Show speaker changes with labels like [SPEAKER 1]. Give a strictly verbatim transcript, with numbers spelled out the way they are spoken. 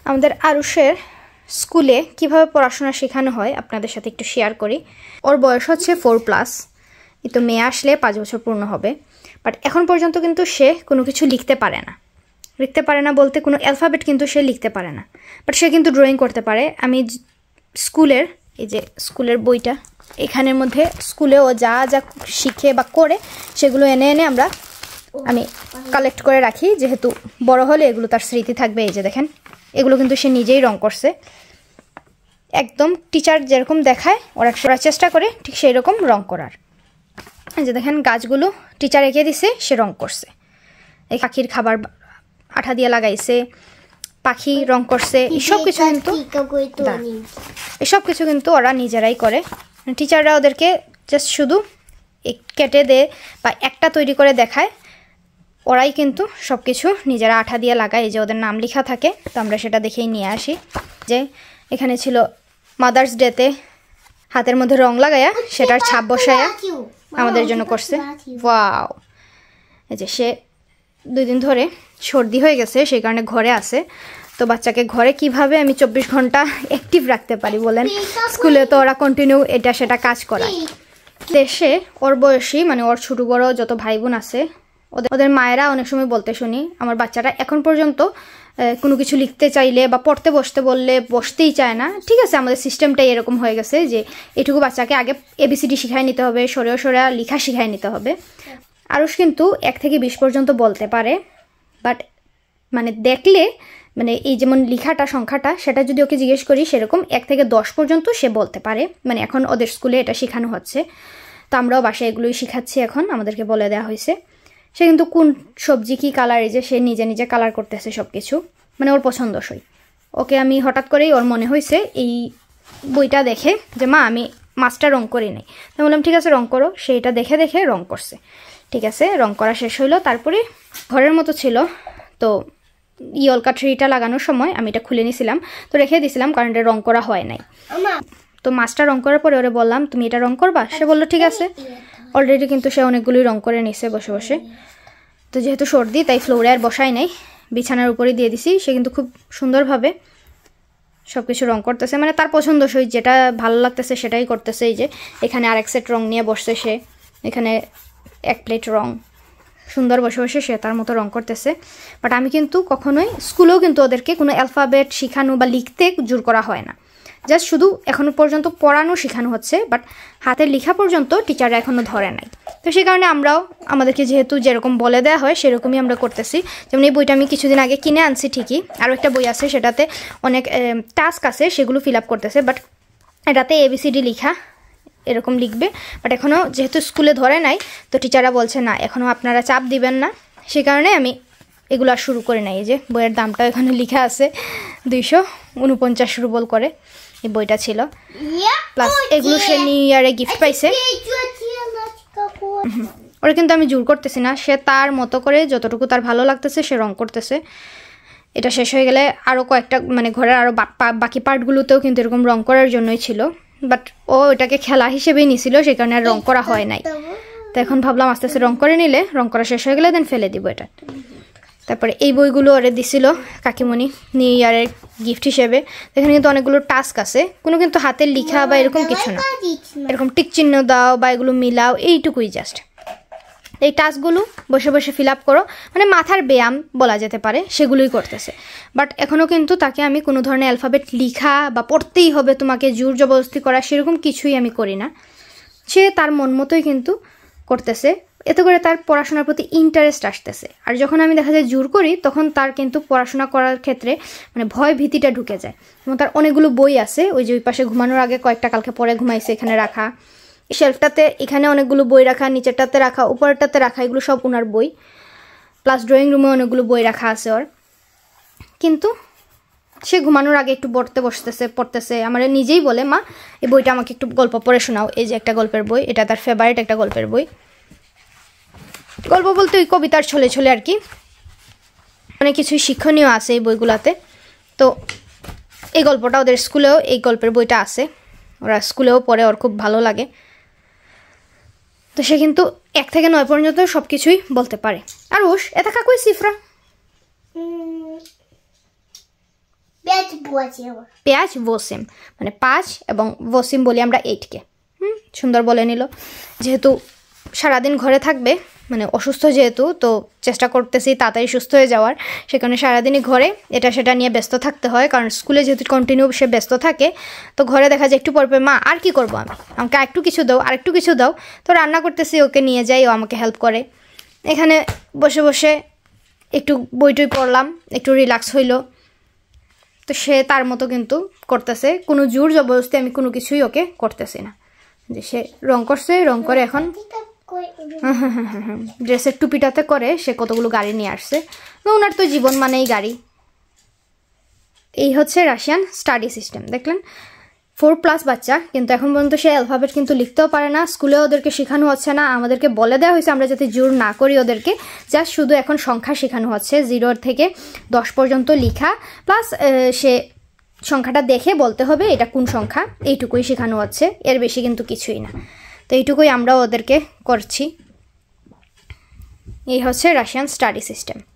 [SPEAKER 1] আমাদের আরুষের স্কুলে কিভাবে পড়াশোনা শেখানো হয় আপনাদের সাথে একটু শেয়ার করি। ওর বয়স হচ্ছে ফোর প্লাস, এই তো মেয়ে আসলে পাঁচ বছর পূর্ণ হবে। বাট এখন পর্যন্ত কিন্তু সে কোনো কিছু লিখতে পারে না। লিখতে পারে না বলতে কোনো অ্যালফাবেট কিন্তু সে লিখতে পারে না, বাট সে কিন্তু ড্রয়িং করতে পারে। আমি স্কুলের এই যে স্কুলের বইটা, এখানের মধ্যে স্কুলে ও যা যা শিখে বা করে সেগুলো এনে এনে আমরা আমি কালেক্ট করে রাখি, যেহেতু বড় হলে এগুলো তার স্মৃতি থাকবে। এই যে দেখেন, এগুলো কিন্তু সে নিজেই রং করছে, একদম টিচার যেরকম দেখায় ওরা ওরা চেষ্টা করে ঠিক সেই রকম রং করার। এই যে দেখেন, গাছগুলো টিচার এঁকে দিছে, সে রং করছে। এই পাখির খাবার আঠা দিয়ে লাগাইছে, পাখি রং করছে। এসব কিছু কিন্তু এসব কিছু কিন্তু ওরা নিজেরাই করে। টিচাররা ওদেরকে জাস্ট শুধু কেটে দেয় বা একটা তৈরি করে দেখায়, ওরাই কিন্তু সব কিছু নিজেরা আঠা দিয়ে লাগায়। যে ওদের নাম লেখা থাকে, তো আমরা সেটা দেখেই নিয়ে আসি। যে এখানে ছিল মাদার্স ডেতে হাতের মধ্যে রং লাগাইয়া সেটার ছাপ বসাইয়া আমাদের জন্য করছে। ওয়াও! এই যে সে দুই দিন ধরে সর্দি হয়ে গেছে, সেই কারণে ঘরে আছে। তো বাচ্চাকে ঘরে কিভাবে আমি চব্বিশ ঘন্টা অ্যাক্টিভ রাখতে পারি বলেন? স্কুলে তো ওরা কন্টিনিউ এটা সেটা কাজ করায়। দেশে ওর বয়সী মানে ওর ছোটো বড়ো যত ভাই বোন আছে, ওদের ওদের মায়েরা অনেক সময় বলতে শুনি, আমার বাচ্চারা এখন পর্যন্ত কোনো কিছু লিখতে চাইলে বা পড়তে বসতে বললে বসতেই চায় না। ঠিক আছে, আমাদের সিস্টেমটাই এরকম হয়ে গেছে যে এটুকু বাচ্চাকে আগে এবিসিডি শিখাই নিতে হবে, সরেও সরে লেখা শিখাই নিতে হবে। আরুষ কিন্তু এক থেকে বিশ পর্যন্ত বলতে পারে, বাট মানে দেখলে মানে এই যেমন লেখাটা সংখ্যাটা সেটা যদি ওকে জিজ্ঞেস করি, সেরকম এক থেকে দশ পর্যন্ত সে বলতে পারে। মানে এখন ওদের স্কুলে এটা শেখানো হচ্ছে, তো আমরাও বাসায় এগুলোই শিখাচ্ছি। এখন আমাদেরকে বলে দেওয়া হয়েছে। সে কিন্তু কোন সবজি কী কালার, এই যে সে নিজে নিজে কালার করতেছে সব কিছু, মানে ওর পছন্দসই। ওকে আমি হঠাৎ করেই ওর মনে হয়েছে এই বইটা দেখে যে মা আমি মাছটা রং করি নাই, তো বললাম ঠিক আছে রং করো। সেইটা দেখে দেখে রং করছে। ঠিক আছে, রং করা শেষ হইলো। তারপরে ঘরের মতো ছিল, তো ইয়লকা ট্রিটা লাগানোর সময় আমি এটা খুলে নিয়েছিলাম, তো রেখে দিয়েছিলাম কারণ এটা রং করা হয় নাই। তো মাছটা রং করার পরে ওরে বললাম তুমি এটা রং করবা, সে বললো ঠিক আছে। অলরেডি কিন্তু সে অনেকগুলোই রং করে নিছে বসে বসে। তো যেহেতু সর্দি তাই ফ্লোরে আর বসাই নাই, বিছানার উপরে দিয়ে দিছি। সে কিন্তু খুব সুন্দরভাবে সব কিছু রং করতেছে, মানে তার পছন্দসই যেটা ভালো লাগতেছে সেটাই করতেছে। এই যে এখানে আরেক সেট রং নিয়ে বসছে সে, এখানে এক প্লেট রং সুন্দর বসে বসে সে তার মতো রং করতেছে। বাট আমি কিন্তু কখনোই স্কুলেও কিন্তু ওদেরকে কোনো অ্যালফাবেট শেখানো বা লিখতে জোর করা হয় না, জাস্ট শুধু এখনও পর্যন্ত পড়ানো শেখানো হচ্ছে। বাট হাতের লেখা পর্যন্ত টিচাররা এখনও ধরে নাই। তো সেই কারণে আমরাও আমাদেরকে যেহেতু যেরকম বলে দেওয়া হয় সেরকমই আমরা করতেছি। যেমন এই বইটা আমি কিছুদিন আগে কিনে আনছি ঠিকই, আরও একটা বই আছে সেটাতে অনেক টাস্ক আছে, সেগুলো ফিল আপ করতেছে। বাট এটাতে এবিসিডি লেখা এরকম লিখবে, বাট এখনও যেহেতু স্কুলে ধরে নাই, তো টিচাররা বলছে না এখনও আপনারা চাপ দিবেন না, সেই কারণে আমি এগুলো আর শুরু করে নাই। এই যে বইয়ের দামটাও এখানে লেখা আছে, দুইশো উনপঞ্চাশ রুবল করে এই বইটা ছিল। প্লাস এগুলো সে নিউ ইয়ারে গিফট পাইছে। ওরা কিন্তু আমি জোর করতেছি না, সে তার মতো করে যতটুকু তার ভালো লাগতেছে সে রং করতেছে। এটা শেষ হয়ে গেলে আরও কয়েকটা মানে ঘরের আরও বাকি পার্টগুলোতেও কিন্তু এরকম রং করার জন্যই ছিল, বাট ও এটাকে খেলা হিসেবেই নিছিল, সেই কারণে আর রং করা হয় নাই। তো এখন ভাবলাম আস্তে আস্তে রং করে নিলে, রং করা শেষ হয়ে গেলে দেন ফেলে দিব এটা। তারপরে এই বইগুলো ওরে দিছিল কাকিমণি নিউ ইয়ারের গিফট হিসেবে। এখানে কিন্তু অনেকগুলো টাস্ক আছে, কোনো কিন্তু হাতের লেখা বা এরকম কিছু না, এরকম টিক চিহ্ন দাও বা এগুলো মিলাও, এইটুকুই জাস্ট। এই টাস্কগুলো বসে বসে ফিল আপ করো, মানে মাথার ব্যায়াম বলা যেতে পারে, সেগুলোই করতেছে। বাট এখনও কিন্তু তাকে আমি কোনো ধরনের অ্যালফাবেট লেখা বা পড়তেই হবে তোমাকে জোর জবরদস্তি করা সেরকম কিছুই আমি করি না। সে তার মন মতোই কিন্তু করতেছে, এতে করে তার পড়াশোনার প্রতি ইন্টারেস্ট আসতেছে। আর যখন আমি দেখা যায় জোর করি, তখন তার কিন্তু পড়াশোনা করার ক্ষেত্রে মানে ভয় ভীতিটা ঢুকে যায়। এবং তার অনেকগুলো বই আছে, ওই যে ওই পাশে ঘুমানোর আগে কয়েকটা কালকে পরে ঘুমাইছে এখানে রাখা, শেলফটাতে এখানে অনেকগুলো বই রাখা, নিচেরটাতে রাখা, উপরেরটাতে রাখা, এগুলো সব ওনার বই। প্লাস ড্রয়িং রুমে অনেকগুলো বই রাখা আছে ওর। কিন্তু সে ঘুমানোর আগে একটু পড়তে বসতেছে পড়তেছে আমার নিজেই বলে মা এই বইটা আমাকে একটু গল্প পড়ে শোনাও। এই যে একটা গল্পের বই, এটা তার ফেভারিট একটা গল্পের বই। গল্প বলতে ওই কবিতার ছলে ছলে আর কি, অনেক কিছুই শিক্ষণীয় আছে এই বইগুলাতে। তো এই গল্পটা ওদের স্কুলেও এই গল্পের বইটা আছে, ওরা স্কুলেও পড়ে, ওর খুব ভালো লাগে। তো সে কিন্তু এক থেকে নয় পর্যন্ত সব কিছুই বলতে পারে। আর ওস এটা কাকুই সিফরা প্যাচ ভোসিম মানে পাঁচ এবং ভোসিম বলি আমরা এইটকে। হুম সুন্দর বলে নিল। যেহেতু সারাদিন ঘরে থাকবে মানে অসুস্থ যেহেতু, তো চেষ্টা করতেছি তাড়াতাড়ি সুস্থ হয়ে যাওয়ার, সে কারণে সারাদিনই ঘরে এটা সেটা নিয়ে ব্যস্ত থাকতে হয়, কারণ স্কুলে যেহেতু কন্টিনিউ সে ব্যস্ত থাকে, তো ঘরে দেখা যায় একটু পর পর মা আর কি করবো আমি, আমাকে আরেকটু কিছু দাও আরেকটু কিছু দাও, তো রান্না করতেছি ওকে নিয়ে যাই, ও আমাকে হেল্প করে। এখানে বসে বসে একটু বই টই পড়লাম, একটু রিল্যাক্স হইলো, তো সে তার মতো কিন্তু করতেছে, কোনো জোর জবরদস্তি আমি কোনো কিছুই ওকে করতেছি না। যে সে রং করছে, রং করে এখন হ্যাঁ হ্যাঁ হ্যাঁ হ্যাঁ ড্রেসের টুপিটাতে করে সে কতগুলো গাড়ি নিয়ে আসছে, তো ওনার তো জীবন মানেই গাড়ি। এই হচ্ছে রাশিয়ান স্টাডি সিস্টেম। দেখলেন ফোর প্লাস বাচ্চা, কিন্তু এখন পর্যন্ত সে অ্যালফাবেট কিন্তু লিখতেও পারে না, স্কুলে ওদেরকে শেখানো হচ্ছে না, আমাদেরকে বলে দেওয়া হয়েছে আমরা যাতে জোর না করি ওদেরকে, জাস্ট শুধু এখন সংখ্যা শেখানো হচ্ছে, জিরো থেকে দশ পর্যন্ত লিখা, প্লাস সে সংখ্যাটা দেখে বলতে হবে এটা কোন সংখ্যা, এইটুকুই শেখানো হচ্ছে, এর বেশি কিন্তু কিছুই না। তো এইটুকুই আমরা ওদেরকে করছি। এই হচ্ছে রাশিয়ান স্টাডি সিস্টেম।